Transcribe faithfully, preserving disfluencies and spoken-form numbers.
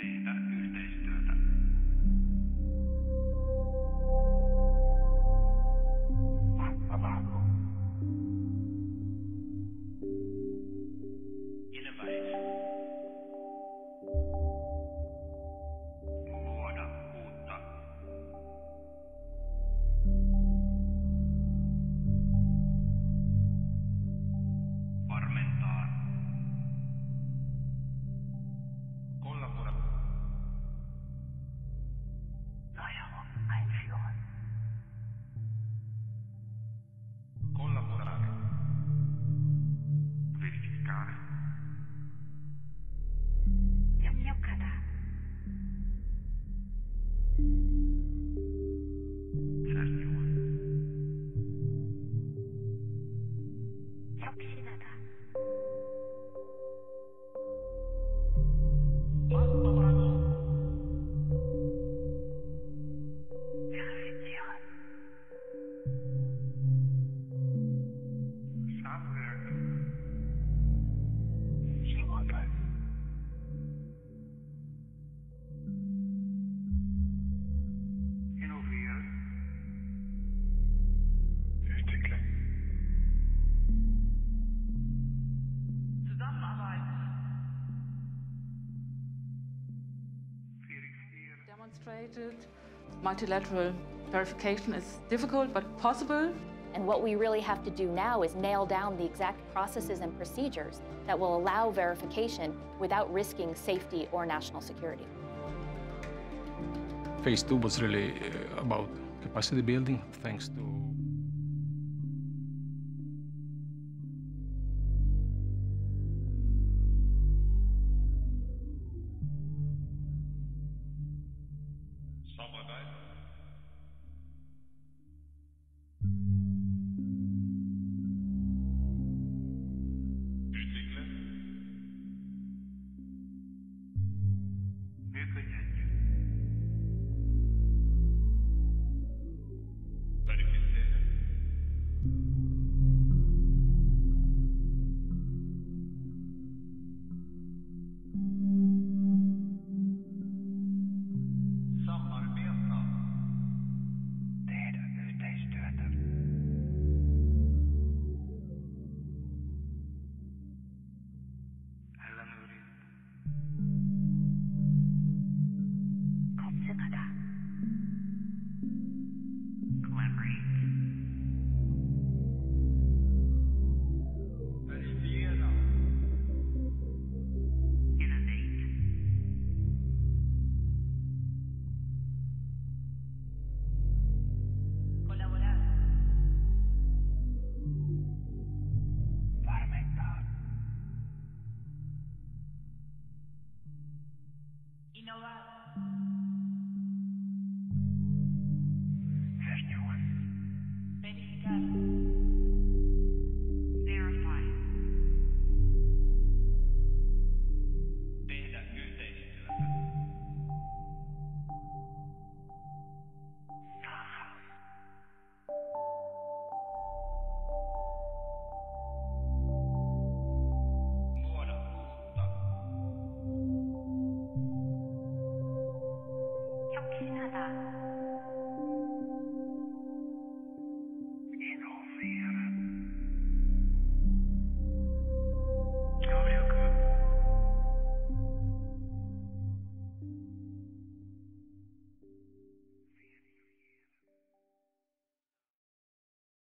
Tehdä yhteistyötä. Tapahtuu. Innovate. Luoda uutta. Varmentaa. Kollabora. Neuerung einführen. Collaborare. Verificare. 협력하다. Cernione. 혁신하다. Fatto Verifizieren. Samenwerken. Samenwerken. Innoveren. Ontwikkelen. Zusammenarbeit. Verifizieren. Demonstrated multilateral verification is difficult but possible. And what we really have to do now is nail down the exact processes and procedures that will allow verification without risking safety or national security. Phase two was really uh, about capacity building, thanks to Samarbeit. Utvikle. Nytenke. Verifisere. Samarbeta. Tehdä yhteistyötä. Älä yritä. 검증하다. Collaborate. Verifiera. Innovate. Collaborar. Varmentaa. Innovar.